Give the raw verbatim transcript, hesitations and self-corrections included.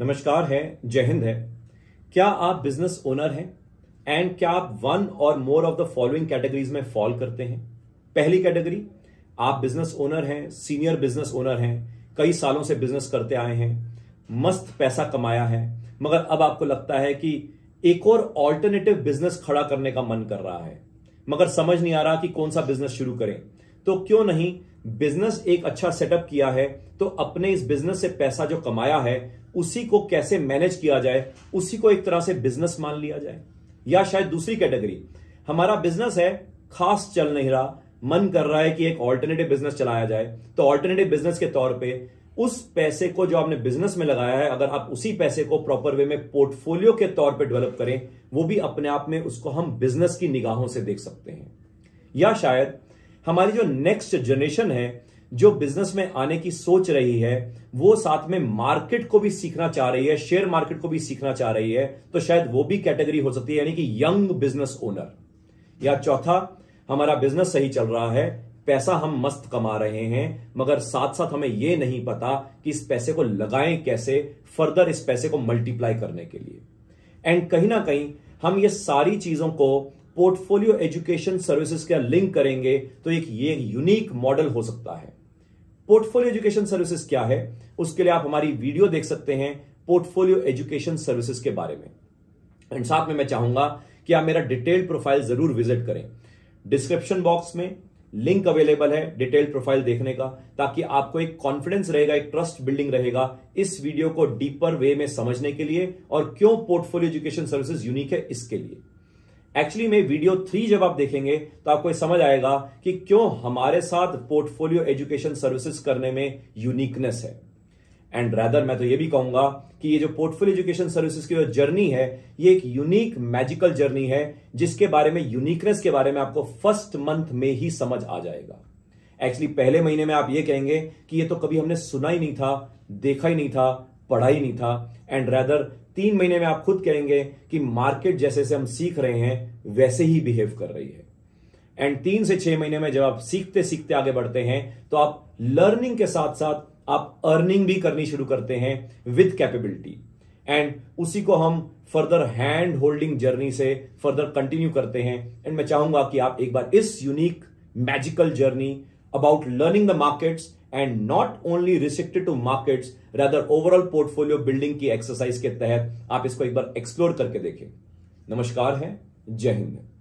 नमस्कार है, जय हिंद है। क्या आप बिजनेस ओनर हैं एंड क्या आप वन और more of the following categories में फॉल करते हैं? पहली कैटेगरी, आप बिजनेस ओनर हैं, सीनियर बिजनेस ओनर हैं, कई सालों से बिजनेस करते आए हैं, मस्त पैसा कमाया है, मगर अब आपको लगता है कि एक और ऑल्टरनेटिव बिजनेस खड़ा करने का मन कर रहा है, मगर समझ नहीं आ रहा कि कौन सा बिजनेस शुरू करें। तो क्यों नहीं बिजनेस एक अच्छा सेटअप किया है तो अपने इस बिजनेस से पैसा जो कमाया है उसी को कैसे मैनेज किया जाए, उसी को एक तरह से बिजनेस मान लिया जाए। या शायद दूसरी कैटेगरी, हमारा बिजनेस है, खास चल नहीं रहा, मन कर रहा है कि एक ऑल्टरनेटिव बिजनेस चलाया जाए। तो ऑल्टरनेटिव बिजनेस के तौर पे उस पैसे को जो आपने बिजनेस में लगाया है, अगर आप उसी पैसे को प्रॉपर वे में पोर्टफोलियो के तौर पे डेवलप करें, वो भी अपने आप में उसको हम बिजनेस की निगाहों से देख सकते हैं। या शायद हमारी जो नेक्स्ट जनरेशन है, जो बिजनेस में आने की सोच रही है, वो साथ में मार्केट को भी सीखना चाह रही है, शेयर मार्केट को भी सीखना चाह रही है, तो शायद वो भी कैटेगरी हो सकती है, यानी कि यंग बिजनेस ओनर। या चौथा, हमारा बिजनेस सही चल रहा है, पैसा हम मस्त कमा रहे हैं, मगर साथ साथ हमें यह नहीं पता कि इस पैसे को लगाएं कैसे, फर्दर इस पैसे को मल्टीप्लाई करने के लिए। एंड कहीं ना कहीं हम ये सारी चीजों को पोर्टफोलियो एजुकेशन सर्विसेज का लिंक करेंगे तो एक ये यूनिक मॉडल हो सकता है। पोर्टफोलियो एजुकेशन सर्विसेज क्या है, उसके लिए आप हमारी वीडियो देख सकते हैं पोर्टफोलियो एजुकेशन सर्विसेज के बारे में। एंड साथ में मैं चाहूंगा कि आप मेरा डिटेल प्रोफाइल जरूर विजिट करें। डिस्क्रिप्शन बॉक्स में लिंक अवेलेबल है डिटेल प्रोफाइल देखने का, ताकि आपको एक कॉन्फिडेंस रहेगा, एक ट्रस्ट बिल्डिंग रहेगा इस वीडियो को डीपर वे में समझने के लिए, और क्यों पोर्टफोलियो एजुकेशन सर्विसेज यूनिक है इसके लिए। एक्चुअली में वीडियो थ्री जब आप देखेंगे तो आपको ये समझ आएगा कि क्यों हमारे साथ पोर्टफोलियो एजुकेशन सर्विसेज करने में यूनिकनेस है। एंड रादर मैं तो ये भी कहूंगा कि ये जो पोर्टफोलियो एजुकेशन सर्विसेज की जो जर्नी है, ये एक यूनिक मैजिकल जर्नी है, जिसके बारे में, यूनिकनेस के बारे में आपको फर्स्ट मंथ में ही समझ आ जाएगा। एक्चुअली पहले महीने में आप ये कहेंगे कि ये तो कभी हमने सुना ही नहीं था, देखा ही नहीं था, पढ़ा ही नहीं था। एंड रादर तीन महीने में आप खुद कहेंगे कि मार्केट जैसे से हम सीख रहे हैं वैसे ही बिहेव कर रही है। एंड तीन से छह महीने में जब आप सीखते सीखते आगे बढ़ते हैं तो आप लर्निंग के साथ साथ आप अर्निंग भी करनी शुरू करते हैं विद कैपेबिलिटी। एंड उसी को हम फर्दर हैंड होल्डिंग जर्नी से फर्दर कंटिन्यू करते हैं। एंड मैं चाहूंगा कि आप एक बार इस unique magical journey about learning the markets and not only restricted to markets, rather overall portfolio building की एक्सरसाइज के तहत आप इसको एक बार एक्सप्लोर करके देखें। नमस्कार है, जय हिंद।